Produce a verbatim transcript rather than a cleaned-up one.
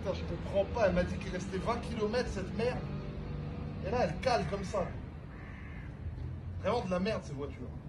putain, je comprends pas. Elle m'a dit qu'il restait vingt kilomètres cette merde. Et là, elle cale comme ça. Vraiment de la merde, ces voitures.